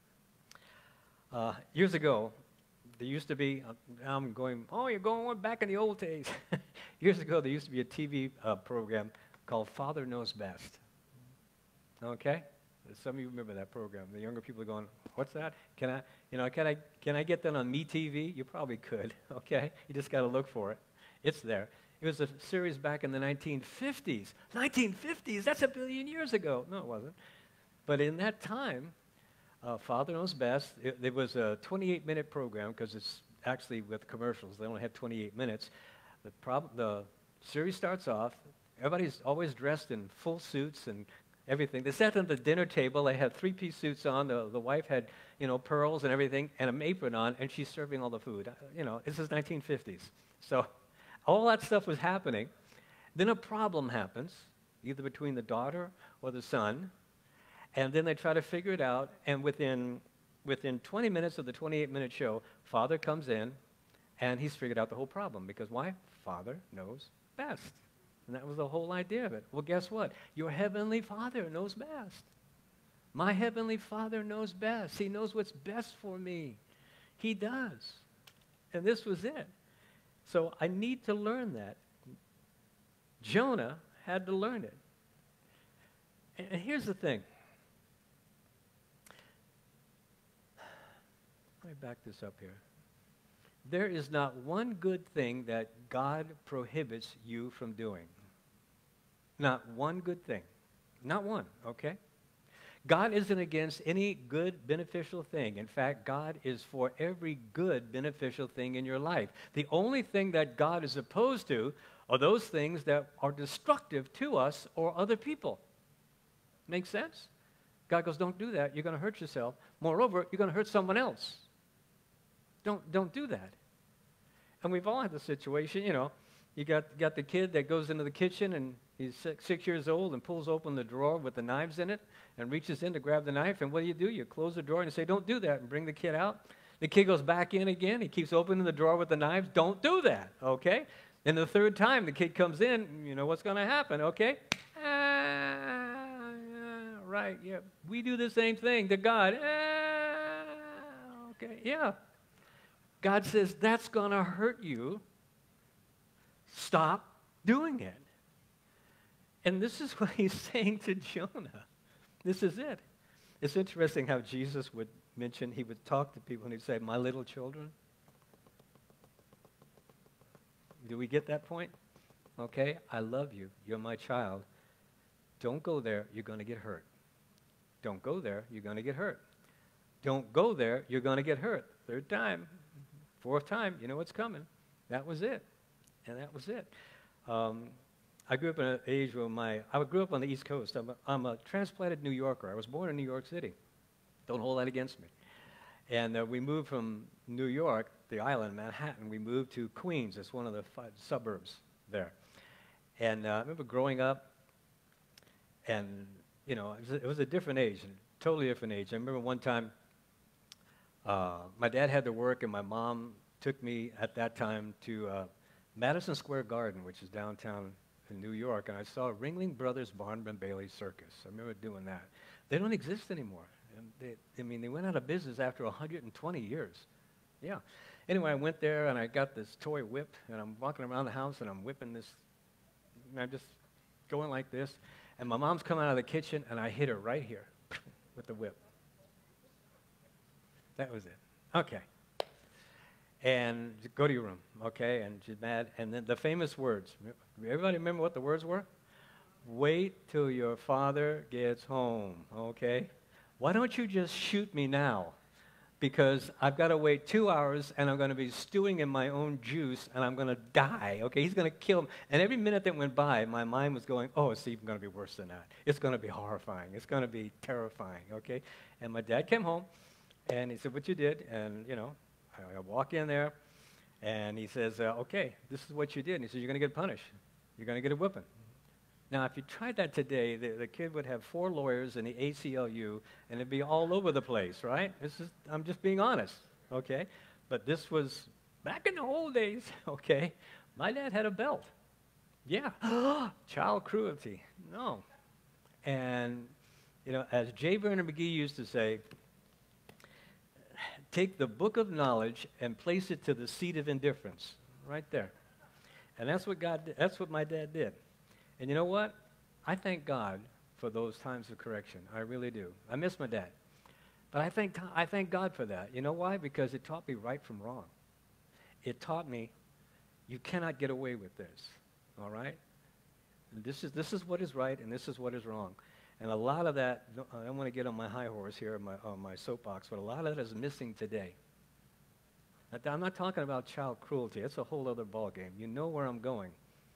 Years ago, there used to be, I'm going, oh, you're going back in the old days. Years ago, there used to be a TV program called Father Knows Best. Okay? Some of you remember that program. The younger people are going, what's that? Can I get that on MeTV? You probably could, okay? You just got to look for it. It's there. It was a series back in the 1950s. 1950s? That's a billion years ago. No, it wasn't. But in that time, Father Knows Best, it was a 28-minute program because it's actually with commercials. They only have 28 minutes. The series starts off. Everybody's always dressed in full suits and everything. They sat at the dinner table. They had three-piece suits on. The wife had, pearls and everything and an apron on, and she's serving all the food. This is 1950s. So all that stuff was happening. Then a problem happens, either between the daughter or the son, and then they try to figure it out, and within 20 minutes of the 28-minute show, Father comes in, and he's figured out the whole problem. Because why? Father knows best. And that was the whole idea of it. Well, guess what? Your heavenly Father knows best. My heavenly Father knows best. He knows what's best for me. He does. And this was it. So I need to learn that. Jonah had to learn it. And here's the thing. Let me back this up here. There is not one good thing that God prohibits you from doing. Not one good thing. Not one, okay? God isn't against any good, beneficial thing. In fact, God is for every good, beneficial thing in your life. The only thing that God is opposed to are those things that are destructive to us or other people. Make sense? God goes, don't do that. You're going to hurt yourself. Moreover, you're going to hurt someone else. Don't do that. And we've all had the situation, you got the kid that goes into the kitchen and he's 6 years old and pulls open the drawer with the knives in it and reaches in to grab the knife. And what do? You close the drawer and say, don't do that, and bring the kid out. The kid goes back in again. He keeps opening the drawer with the knives. Don't do that, okay? Then the third time the kid comes in, you know what's going to happen, okay? Right, yeah. We do the same thing to God. Okay, yeah. God says, that's going to hurt you. Stop doing it. And this is what he's saying to Jonah. This is it. It's interesting how Jesus would mention, he would talk to people and he'd say, my little children. Do we get that point? Okay, I love you. You're my child. Don't go there. You're going to get hurt. Don't go there. You're going to get hurt. Don't go there. You're going to get hurt. Third time. Fourth time. You know what's coming. That was it. And that was it. I grew up in an age where I grew up on the East Coast. I'm a transplanted New Yorker. I was born in New York City. Don't hold that against me. And we moved from New York, the island, Manhattan. We moved to Queens. It's one of the suburbs there. And I remember growing up, and it was a different age, a totally different age. I remember one time, my dad had to work, and my mom took me at that time to Madison Square Garden, which is downtown in New York, and I saw Ringling Brothers Barnum and Bailey Circus. I remember doing that. They don't exist anymore. And they went out of business after 120 years. Yeah. Anyway, I went there and I got this toy whip, and I'm walking around the house and I'm whipping this, and I'm just going like this. And my mom's coming out of the kitchen and I hit her right here with the whip. That was it. Okay. And go to your room, okay? And she's mad. And then the famous words. Everybody remember what the words were? Wait till your father gets home, okay? Why don't you just shoot me now? Because I've got to wait 2 hours, and I'm going to be stewing in my own juice, and I'm going to die, okay? He's going to kill me. And every minute that went by, my mind was going, oh, it's even going to be worse than that. It's going to be horrifying. It's going to be terrifying, okay? And my dad came home, and he said, what you did? And, I walk in there, and he says, okay, this is what you did. And he says, you're going to get punished. You're going to get a whipping. Now, if you tried that today, the kid would have 4 lawyers in the ACLU, and it'd be all over the place, right? I'm just being honest, okay? But this was back in the old days, okay? My dad had a belt. Yeah. Child cruelty. No. And, as J. Vernon McGee used to say, take the book of knowledge and place it to the seat of indifference, right there. And that's what my dad did. And you know what? I thank God for those times of correction. I really do. I miss my dad. But I thank God for that. You know why? Because it taught me right from wrong. It taught me you cannot get away with this. All right? And this is what is right and this is what is wrong. And a lot of that, I don't want to get on my high horse here, on my soapbox, but a lot of that is missing today. I'm not talking about child cruelty. That's a whole other ballgame. You know where I'm going.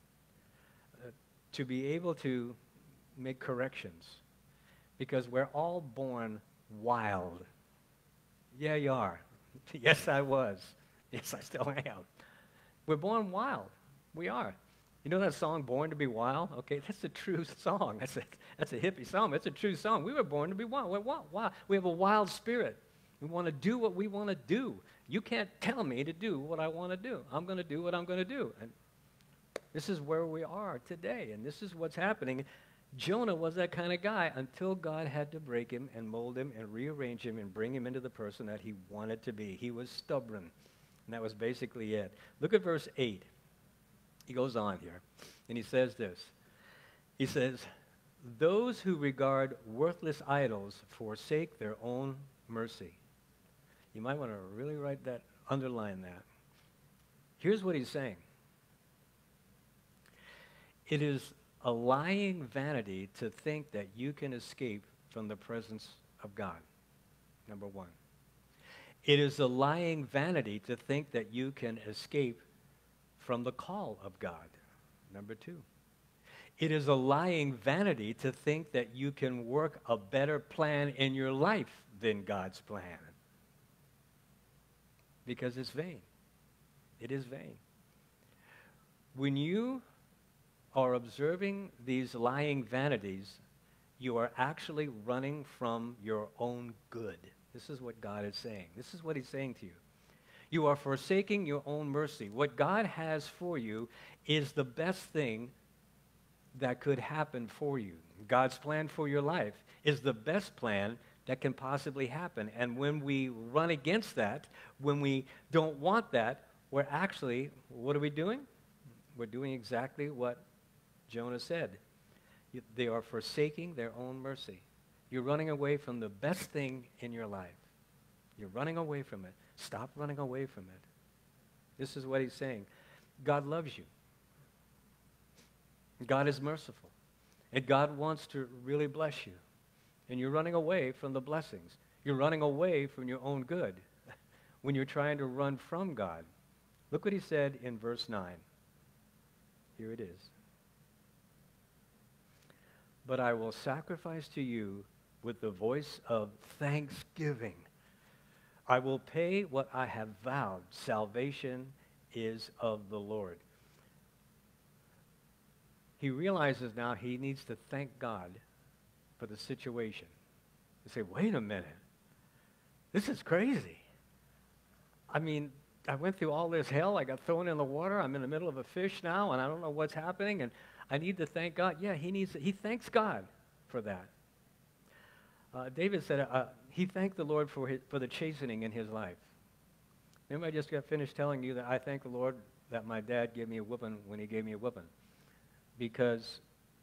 To be able to make corrections, because we're all born wild. Yeah, you are. Yes, I was. Yes, I still am. We're born wild. We are. You know that song, Born to be Wild? Okay, that's a true song. That's a hippie song. That's a true song. We were born to be wild. We're wild. We have a wild spirit. We want to do what we want to do. You can't tell me to do what I want to do. I'm going to do what I'm going to do. And this is where we are today, and this is what's happening. Jonah was that kind of guy until God had to break him and mold him and rearrange him and bring him into the person that he wanted to be. He was stubborn, and that was basically it. Look at verse 8. He goes on here, and he says this. He says, those who regard worthless idols forsake their own mercy. You might want to really underline that. Here's what he's saying. It is a lying vanity to think that you can escape from the presence of God, number one. It is a lying vanity to think that you can escape from the call of God, number two. It is a lying vanity to think that you can work a better plan in your life than God's plan, because it's vain. It is vain. When you are observing these lying vanities, you are actually running from your own good. This is what God is saying. This is what he's saying to you. You are forsaking your own mercy. What God has for you is the best thing that could happen for you. God's plan for your life is the best plan that can possibly happen. And when we run against that, when we don't want that, we're actually, what are we doing? We're doing exactly what Jonah said. They are forsaking their own mercy. You're running away from the best thing in your life. You're running away from it. Stop running away from it. This is what he's saying. God loves you. God is merciful. And God wants to really bless you. And you're running away from the blessings. You're running away from your own good when you're trying to run from God. Look what he said in verse 9. Here it is. But I will sacrifice to you with the voice of thanksgiving. I will pay what I have vowed. Salvation is of the Lord. He realizes now he needs to thank God for the situation. You say, wait a minute. This is crazy. I mean, I went through all this hell. I got thrown in the water. I'm in the middle of a fish now, and I don't know what's happening, and I need to thank God. Yeah, he thanks God for that. David said he thanked the Lord for the chastening in his life. Remember, I just got finished telling you that I thank the Lord that my dad gave me a whooping when he gave me a whooping, because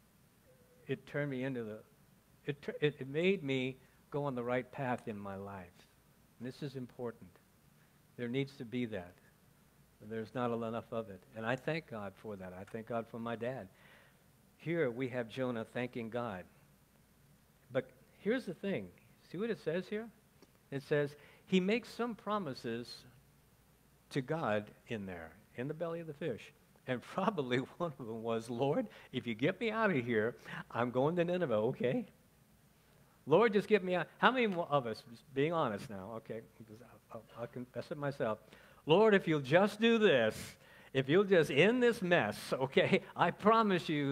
it turned me into it made me go on the right path in my life. And this is important. There needs to be that. There's not enough of it. And I thank God for that. I thank God for my dad. Here we have Jonah thanking God. But here's the thing. See what it says here? It says, he makes some promises to God in there, in the belly of the fish. And probably one of them was, Lord, if you get me out of here, I'm going to Nineveh, okay? Lord, just get me out. How many of us, being honest now, okay, I'll confess it myself. Lord, if you'll just do this, if you'll just end this mess, okay, I promise you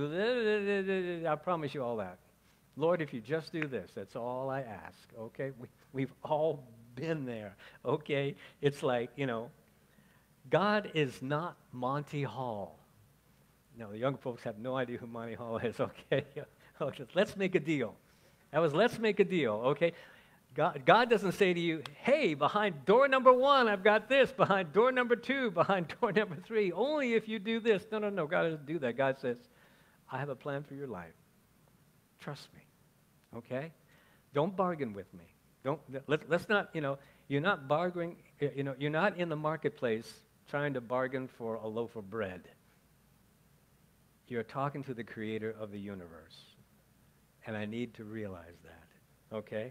all that. Lord, if you just do this, that's all I ask, okay? We've all been there, okay? It's like, God is not Monty Hall. No, the young folks have no idea who Monty Hall is, okay? Let's make a deal. That was let's make a deal, okay? God doesn't say to you, hey, behind door number 1, I've got this. Behind door number 2, behind door number 3, only if you do this. No. God doesn't do that. God says, I have a plan for your life. Trust me, okay? Don't bargain with me. Let's not, you're not bargaining, you're not in the marketplace trying to bargain for a loaf of bread. You're talking to the creator of the universe. And I need to realize that, okay?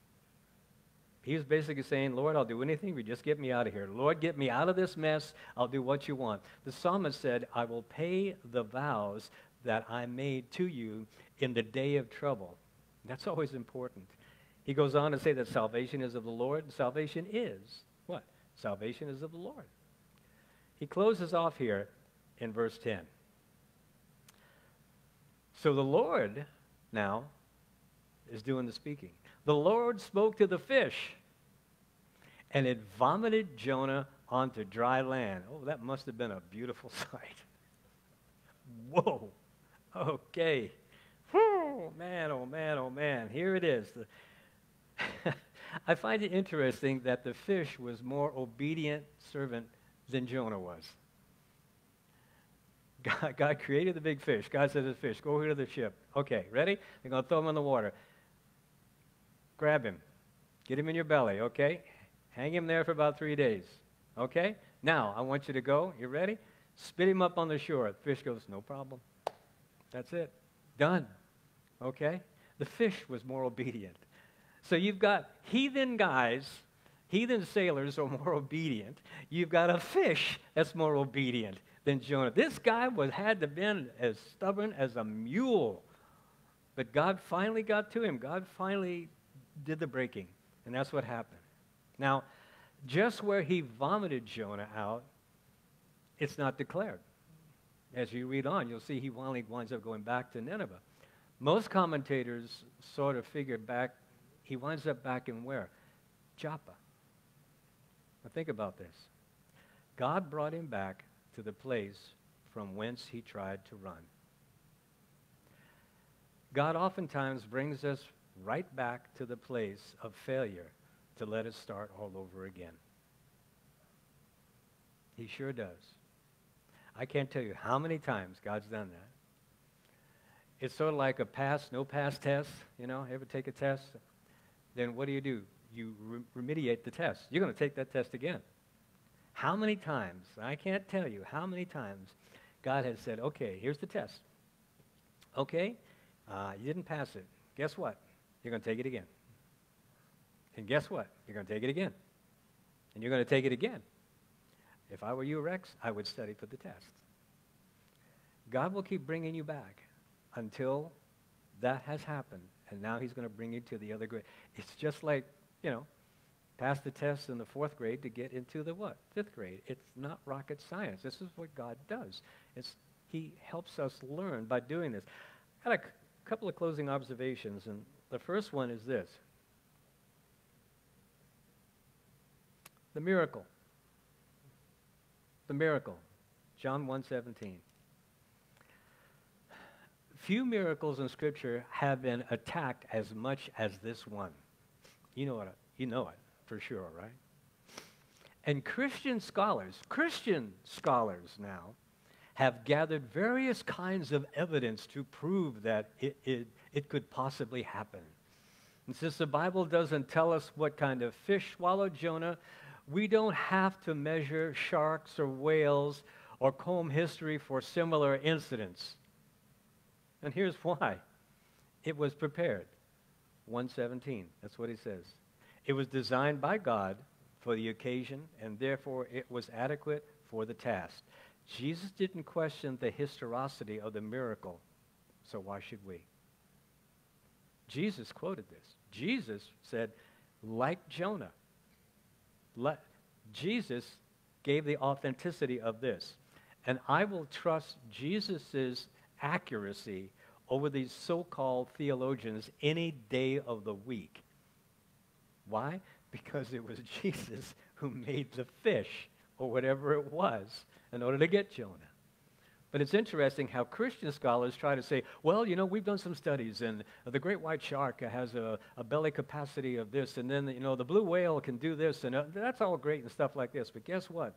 He was basically saying, Lord, I'll do anything, but just get me out of here. Lord, get me out of this mess. I'll do what you want. The psalmist said, I will pay the vows that I made to you in the day of trouble. That's always important. He goes on to say that salvation is of the Lord. Salvation is what? Salvation is of the Lord. He closes off here in verse 10. So the Lord now is doing the speaking. The Lord spoke to the fish, and it vomited Jonah onto dry land. Oh, that must have been a beautiful sight. Whoa. Okay. Whew, man, oh man, oh man. Here it is. I find it interesting that the fish was more obedient servant than Jonah was. God created the big fish. God said to the fish, go over to the ship. Okay, ready? They're going to throw him in the water. Grab him. Get him in your belly, okay? Hang him there for about 3 days, okay? Now, I want you to go. You ready? Spit him up on the shore. The fish goes, no problem. That's it. Done. Okay? The fish was more obedient. So you've got heathen guys, heathen sailors are more obedient. You've got a fish that's more obedient than Jonah. This guy had to been as stubborn as a mule. But God finally got to him. God finally did the breaking. And that's what happened. Now, just where he vomited Jonah out, it's not declared. As you read on, you'll see he finally winds up going back to Nineveh. Most commentators sort of figured he winds up back in where? Joppa. Now think about this. God brought him back to the place from whence he tried to run. God oftentimes brings us right back to the place of failure to let us start all over again. He sure does. I can't tell you how many times God's done that. It's sort of like a no pass test. Ever take a test? Then what do? You remediate the test. You're going to take that test again. How many times, I can't tell you how many times God has said, okay, here's the test. Okay, you didn't pass it. Guess what? You're going to take it again. And guess what? You're going to take it again. And you're going to take it again. If I were you, Rex, I would study for the test. God will keep bringing you back until that has happened. And now he's going to bring you to the other grade. It's just like, pass the test in the 4th grade to get into the what? 5th grade. It's not rocket science. This is what God does. He helps us learn by doing this. I had a couple of closing observations, and the first one is this. The miracle. The miracle. John 1:17. Few miracles in Scripture have been attacked as much as this one. You know it for sure, right? And Christian scholars now, have gathered various kinds of evidence to prove that it could possibly happen. And since the Bible doesn't tell us what kind of fish swallowed Jonah, we don't have to measure sharks or whales or comb history for similar incidents. And here's why. It was prepared. 1:17, that's what he says. It was designed by God for the occasion, and therefore it was adequate for the task. Jesus didn't question the historicity of the miracle, so why should we? Jesus quoted this. Jesus said, like Jonah. Jesus gave the authenticity of this. And I will trust Jesus' accuracy over these so-called theologians any day of the week. Why? Because it was Jesus who made the fish, or whatever it was, in order to get Jonah. But it's interesting how Christian scholars try to say, well, we've done some studies, and the great white shark has a belly capacity of this, and then, the blue whale can do this, and that's all great and stuff like this. But guess what?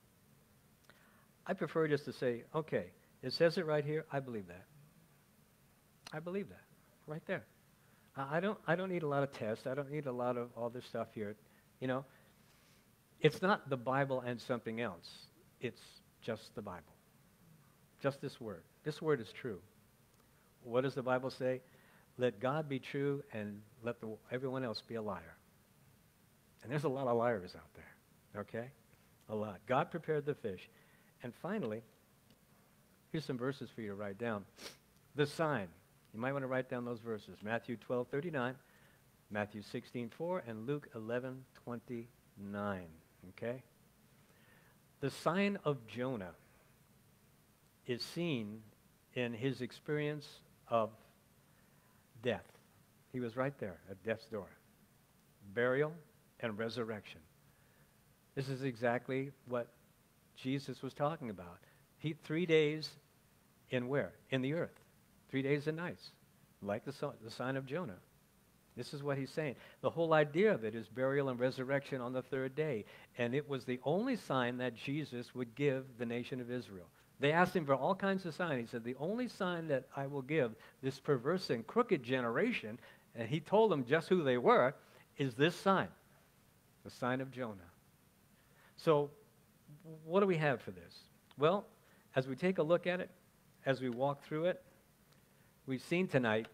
I prefer just to say, okay, it says it right here. I believe that. I believe that right there. I don't need a lot of tests. I don't need a lot of all this stuff here. It's not the Bible and something else. It's just the Bible. Just this word. This word is true. What does the Bible say? Let God be true and let everyone else be a liar. And there's a lot of liars out there, okay? A lot. God prepared the fish. And finally, here's some verses for you to write down. The sign. You might want to write down those verses. Matthew 12:39, Matthew 16:4, and Luke 11:29, okay? The sign of Jonah is seen in his experience of death. He was right there at death's door. Burial and resurrection. This is exactly what Jesus was talking about. 3 days in where? In the earth. 3 days and nights, like the sign of Jonah. This is what he's saying. The whole idea of it is burial and resurrection on the third day. And it was the only sign that Jesus would give the nation of Israel. They asked him for all kinds of signs. He said, the only sign that I will give this perverse and crooked generation, and he told them just who they were, is this sign, the sign of Jonah. So what do we have for this? Well, as we take a look at it, as we walk through it, we've seen tonight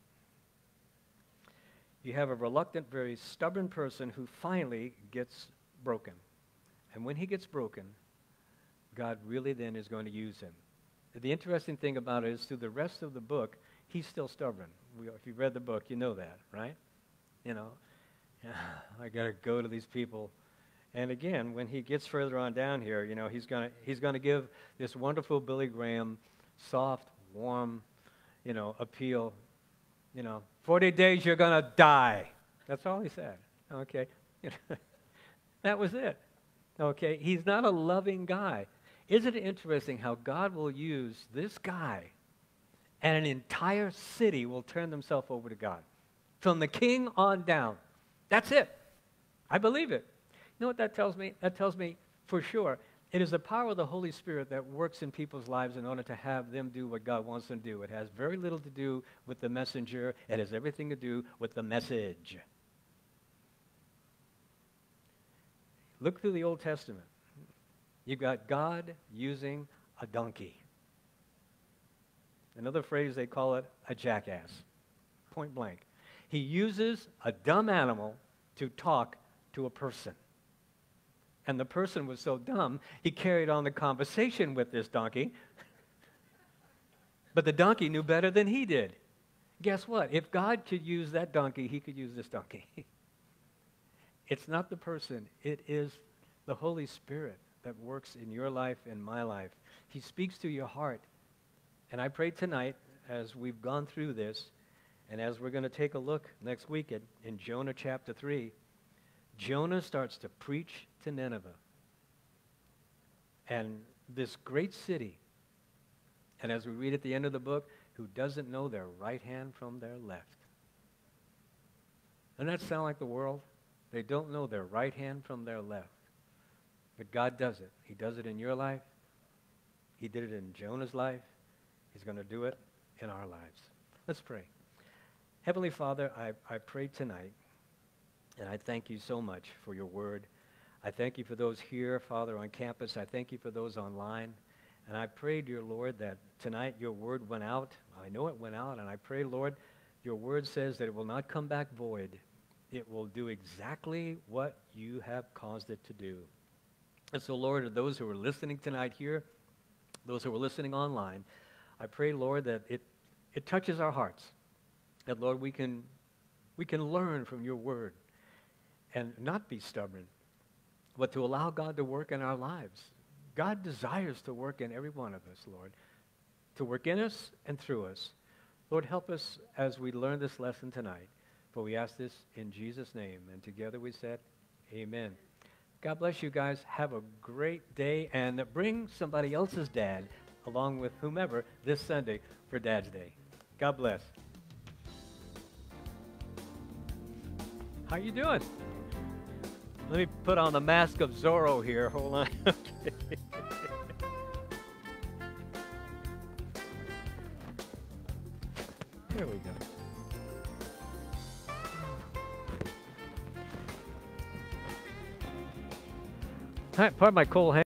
you have a reluctant, very stubborn person who finally gets broken. And when he gets broken, God really then is going to use him. The interesting thing about it is through the rest of the book, he's still stubborn. If you've read the book, you know that, right? I got to go to these people. And again, when he gets further on down here, he's going to give this wonderful Billy Graham, soft, warm, appeal. 40 days you're going to die. That's all he said. Okay. That was it. Okay. He's not a loving guy. Isn't it interesting how God will use this guy and an entire city will turn themselves over to God? From the king on down. That's it. I believe it. You know what that tells me? That tells me for sure it is the power of the Holy Spirit that works in people's lives in order to have them do what God wants them to do. It has very little to do with the messenger. It has everything to do with the message. Look through the Old Testament. You've got God using a donkey. Another phrase, they call it a jackass. Point blank. He uses a dumb animal to talk to a person. And the person was so dumb, he carried on the conversation with this donkey. But the donkey knew better than he did. Guess what? If God could use that donkey, he could use this donkey. It's not the person. It is the Holy Spirit that works in your life and my life. He speaks to your heart. And I pray tonight, as we've gone through this, and as we're going to take a look next week in Jonah chapter 3, Jonah starts to preach to Nineveh. And this great city, and as we read at the end of the book, who doesn't know their right hand from their left. Doesn't that sound like the world? They don't know their right hand from their left. But God does it. He does it in your life. He did it in Jonah's life. He's going to do it in our lives. Let's pray. Heavenly Father, I pray tonight, and I thank you so much for your word. I thank you for those here, Father, on campus. I thank you for those online. And I pray, dear Lord, that tonight your word went out. I know it went out, and I pray, Lord, your word says that it will not come back void. It will do exactly what you have caused it to do. And so, Lord, those who are listening tonight here, those who are listening online, I pray, Lord, that it touches our hearts. That, Lord, we can learn from your word and not be stubborn, but to allow God to work in our lives. God desires to work in every one of us, Lord, to work in us and through us. Lord, help us as we learn this lesson tonight. For we ask this in Jesus' name. And together we said, amen. God bless you guys. Have a great day. And bring somebody else's dad along with whomever this Sunday for Dad's Day. God bless. How you doing? Let me put on the mask of Zorro here. Hold on. Okay. There we go. All right, pardon my cold hand.